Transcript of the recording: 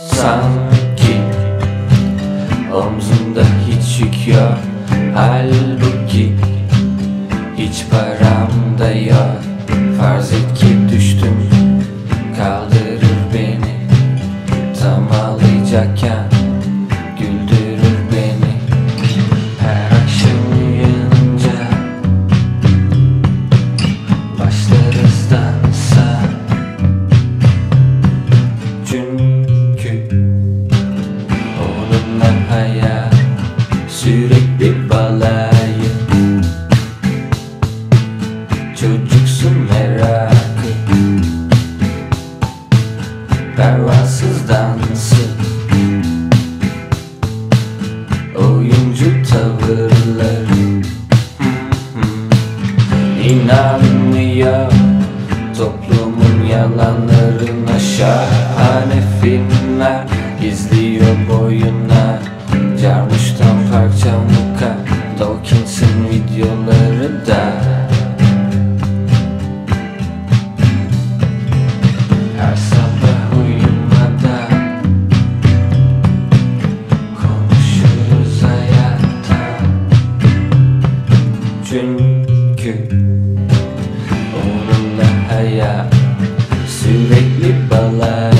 sanki omzumda hiç yük yok. Halbuki hiç param da yok. Farz et ki düştüm, kaldırır beni. Tam ağlayacakken güldürür beni. Her akşam uyanınca başlarız dansa. Çünkü onunla hayat sürekli balayı. Çocuksun merakı, pervasız dansı, oyuncu tavırları. İnanmıyor toplumun yalanlarına. Şahane filmler izliyor boyuna. Carmuş'tan parça muka, Dawkins'in videoları da. Her sabah uyumadan konuşuruz hayattan. Çünkü onunla hayat sürekli balayı.